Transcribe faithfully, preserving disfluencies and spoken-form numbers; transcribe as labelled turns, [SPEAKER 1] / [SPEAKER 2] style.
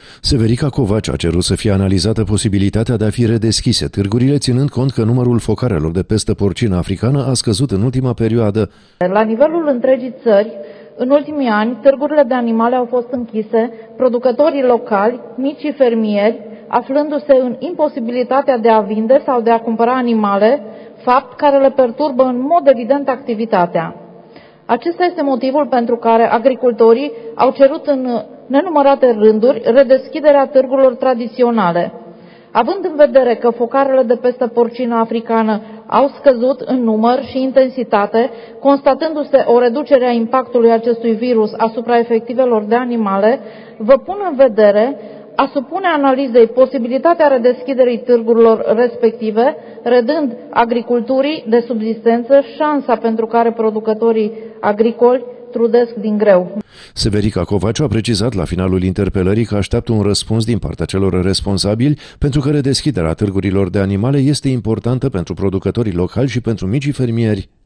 [SPEAKER 1] Severica Covaci a cerut să fie analizată posibilitatea de a fi redeschise târgurile, ținând cont că numărul focarelor de pestă porcină africană a scăzut în ultima perioadă.
[SPEAKER 2] La nivelul întregii țări, în ultimii ani, târgurile de animale au fost închise, producătorii locali, micii fermieri, aflându-se în imposibilitatea de a vinde sau de a cumpăra animale, fapt care le perturbă în mod evident activitatea. Acesta este motivul pentru care agricultorii au cerut în nenumărate rânduri redeschiderea târgurilor tradiționale. Având în vedere că focarele de pestă porcină africană au scăzut în număr și intensitate, constatându-se o reducere a impactului acestui virus asupra efectivelor de animale, vă pun în vedere a supune analizei posibilitatea redeschiderii târgurilor respective, redând agriculturii de subzistență șansa pentru care producătorii agricoli trudesc din greu.
[SPEAKER 1] Severica Covaci a precizat la finalul interpelării că așteaptă un răspuns din partea celor responsabili, pentru că redeschiderea târgurilor de animale este importantă pentru producătorii locali și pentru micii fermieri.